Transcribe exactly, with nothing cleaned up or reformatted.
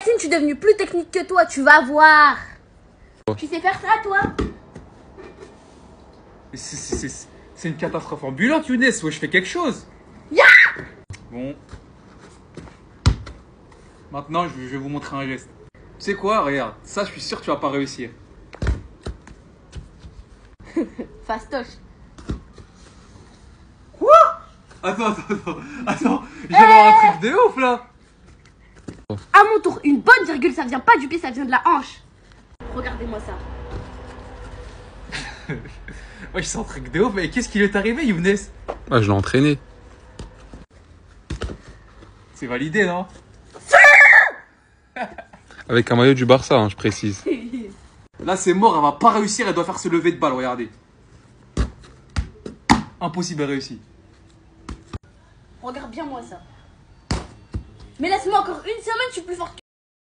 Yacine, je suis devenue plus technique que toi, tu vas voir. Tu sais faire ça, toi? C'est une catastrophe ambulante, Younes. Ouais, je fais quelque chose. Ya Bon. Maintenant, je vais je vais vous montrer un geste. Tu sais quoi? Regarde. Ça, je suis sûr que tu vas pas réussir. Fastoche. Quoi? Attends, attends, attends. Attends. Je vais avoir un truc de ouf, là. À mon tour, une bonne virgule, ça vient pas du pied, ça vient de la hanche. Regardez-moi ça. Ouais, c'est un truc de ouf. Mais qu'est-ce qui lui est arrivé, Younes? Ah, je l'ai entraîné. C'est validé, non? Avec un maillot du Barça, hein, je précise. Là, c'est mort. Elle va pas réussir. Elle doit faire ce lever de balle. Regardez. Impossible à réussir. Regarde bien moi ça. Mais laisse-moi encore une semaine, je suis plus fort que